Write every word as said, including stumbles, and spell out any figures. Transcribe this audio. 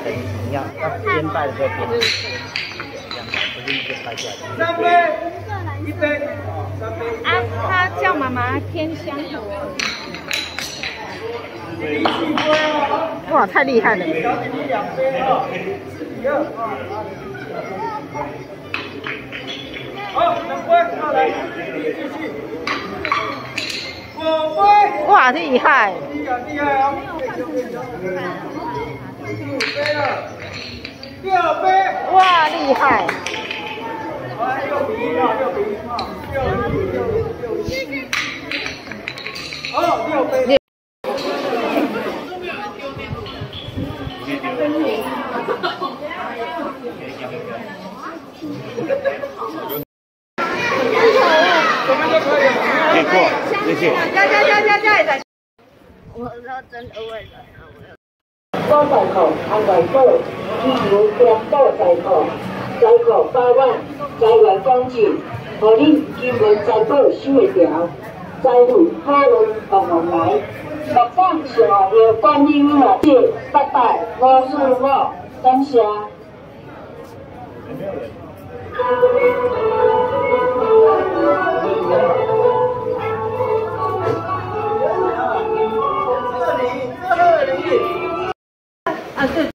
你要要边拜的时候边边这样，不是一边拜下来。 三杯，一杯，三杯。 啊，他叫妈妈添香油。哇，太厉害了！ 小姐你两杯啊，一二。好，两杯，再来，继续。五杯。 哇，厉害！ 厉害厉害啊！五杯了，六杯。 哇，厉害！ 来，六比一啊，六比一啊，六六六六一。好，六杯。什么就可以了？ 可以过，谢谢。 加加加加加加！我说真的为了。 高在口安外岛，汽油颠倒在口，在口百万，在外广进，互你金门财宝收会条，财路好运旺旺来。目上上要管理员啊，谢拜拜，五四五，感谢。